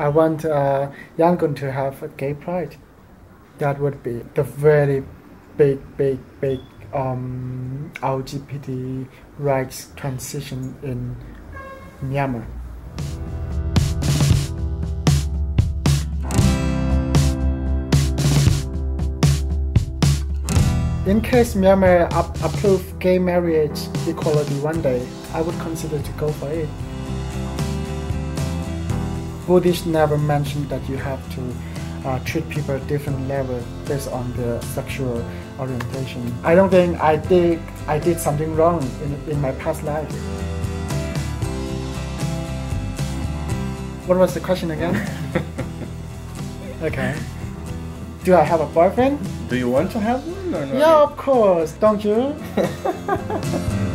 I want Yangon to have a gay pride. That would be the very big LGBT rights transition in Myanmar. In case Myanmar approve gay marriage equality one day, I would consider to go for it. Buddhists never mentioned that you have to treat people at different level based on their sexual orientation. I don't think I did something wrong in my past life. What was the question again? Okay. Do I have a boyfriend? Do you want to have one or not? Yeah, of course. Don't you?